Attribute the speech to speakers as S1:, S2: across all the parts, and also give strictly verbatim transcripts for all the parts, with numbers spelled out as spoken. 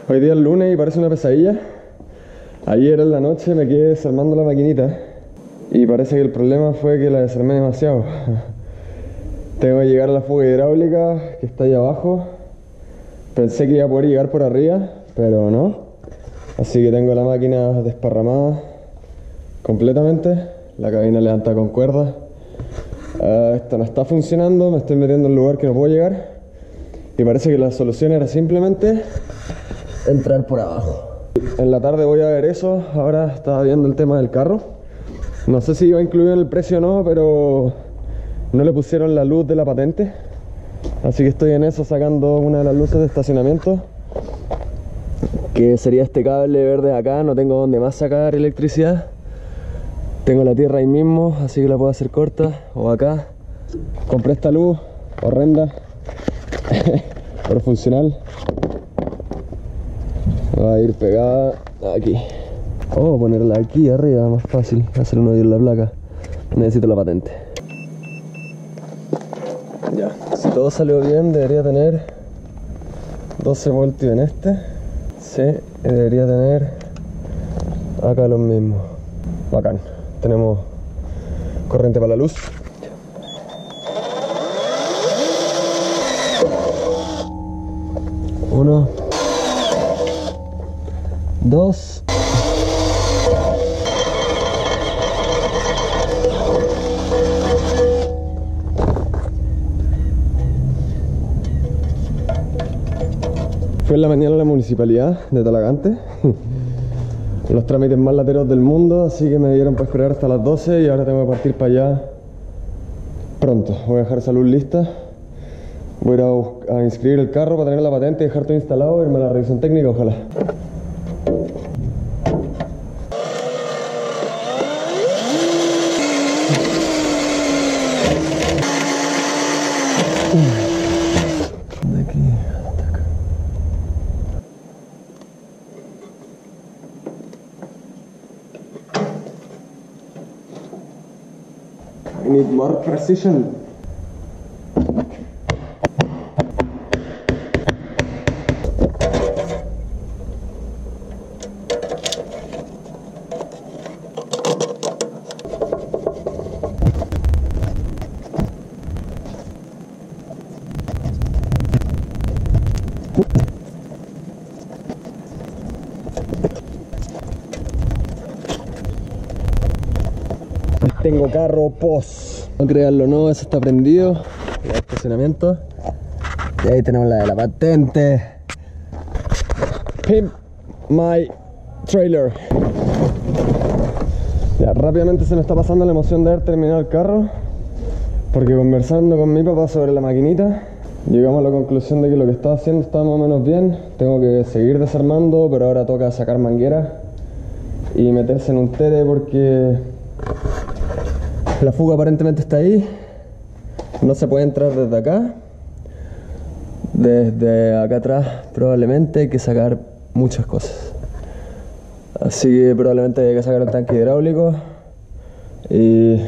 S1: Hoy día es lunes y parece una pesadilla. Ayer en la noche me quedé desarmando la maquinita y parece que el problema fue que la desarmé demasiado. Tengo que llegar a la fuga hidráulica que está ahí abajo. Pensé que iba a poder llegar por arriba, pero no. Así que tengo la máquina desparramada completamente, la cabina levantada con cuerdas. Uh, esto no está funcionando, me estoy metiendo en un lugar que no puedo llegar. Y parece que la solución era simplemente entrar por abajo. En la tarde voy a ver eso. Ahora estaba viendo el tema del carro. No sé si iba incluido en el precio o no, pero no le pusieron la luz de la patente. Así que estoy en eso, sacando una de las luces de estacionamiento, que sería este cable verde acá. No tengo donde más sacar electricidad. Tengo la tierra ahí mismo, así que la puedo hacer corta. O acá. Compré esta luz horrenda pero funcional. Va a ir pegada aquí. O oh, ponerla aquí arriba, más fácil. Hacer un hoyo en la placa. Necesito la patente. Ya, si todo salió bien, debería tener doce voltios en este. Sí, y debería tener acá los mismos. Bacán. Tenemos corriente para la luz. Uno, dos, fue en la mañana a la municipalidad de Talagante. Los trámites más lateros del mundo, así que me dieron para esperar hasta las doce y ahora tengo que partir para allá pronto. Voy a dejar esa luz lista. Voy a ir a, a inscribir el carro para tener la patente y dejar todo instalado, irme a la revisión técnica, ojalá. De aquí hasta acá. I need more precision. Tengo carro pos. No creanlo, no, eso está prendido. El estacionamiento. Y ahí tenemos la de la patente. Pimp my trailer. Ya, rápidamente se me está pasando la emoción de haber terminado el carro, porque conversando con mi papá sobre la maquinita, llegamos a la conclusión de que lo que estaba haciendo estaba más o menos bien. Tengo que seguir desarmando, pero ahora toca sacar manguera y meterse en un tere porque la fuga aparentemente está ahí. No se puede entrar desde acá. Desde acá atrás probablemente hay que sacar muchas cosas. Así que probablemente hay que sacar el tanque hidráulico. Y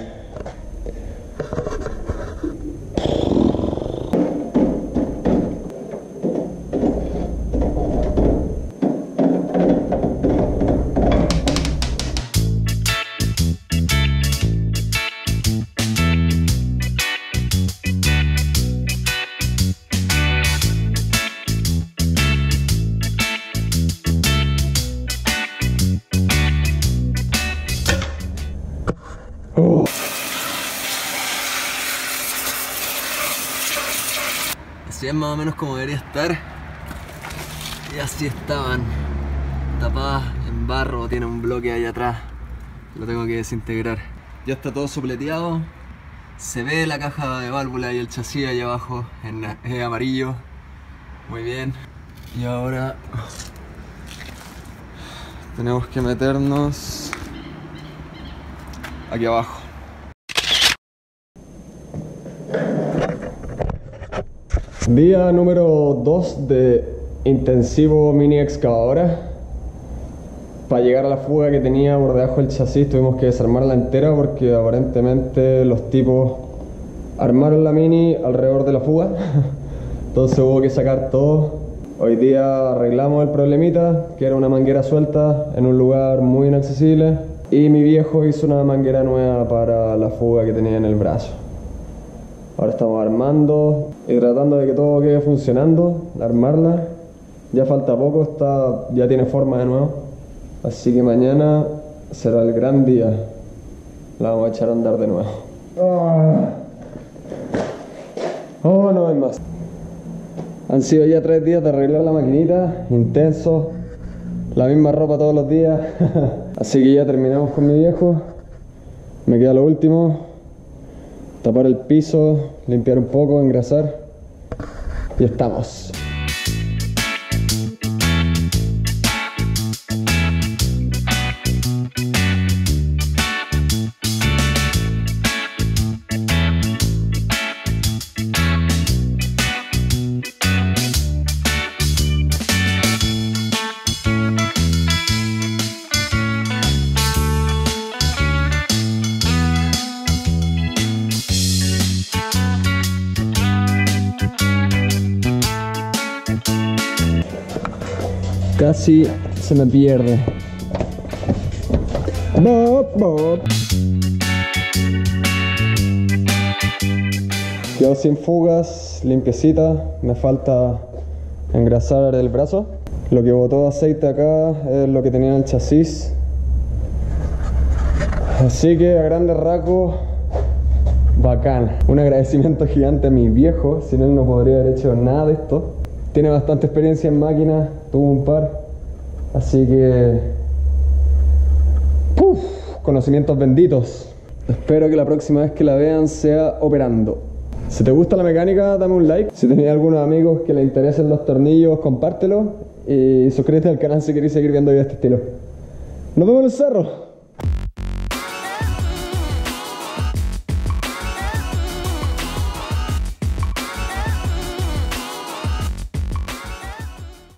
S1: así es más o menos como debería estar. Y así estaban, tapadas en barro. Tiene un bloque ahí atrás, lo tengo que desintegrar. Ya está todo sopleteado. Se ve la caja de válvula y el chasis ahí abajo en eh, amarillo. Muy bien. Y ahora tenemos que meternos aquí abajo. Día número dos de intensivo mini excavadora. Para llegar a la fuga que tenía por debajo del chasis tuvimos que desarmarla entera porque aparentemente los tipos armaron la mini alrededor de la fuga. Entonces hubo que sacar todo. Hoy día arreglamos el problemita, que era una manguera suelta en un lugar muy inaccesible, y mi viejo hizo una manguera nueva para la fuga que tenía en el brazo. Ahora estamos armando y tratando de que todo quede funcionando, armarla. Ya falta poco, está, ya tiene forma de nuevo. Así que mañana será el gran día. La vamos a echar a andar de nuevo. Oh, oh no hay más. Han sido ya tres días de arreglar la maquinita, intensos, la misma ropa todos los días. Así que ya terminamos con mi viejo. Me queda lo último: tapar el piso, limpiar un poco, engrasar y estamos. Casi se me pierde. Bob, bob. Quedó sin fugas, limpiecita. Me falta engrasar el brazo. Lo que botó aceite acá es lo que tenía en el chasis. Así que a grandes rasgos, bacán. Un agradecimiento gigante a mi viejo. Sin él no podría haber hecho nada de esto. Tiene bastante experiencia en máquinas, tuvo un par, así que ¡puf! Conocimientos benditos. Espero que la próxima vez que la vean sea operando. Si te gusta la mecánica, dame un like. Si tenés algunos amigos que les interesen los tornillos, compártelo. Y suscríbete al canal si queréis seguir viendo videos de este estilo. Nos vemos en el cerro.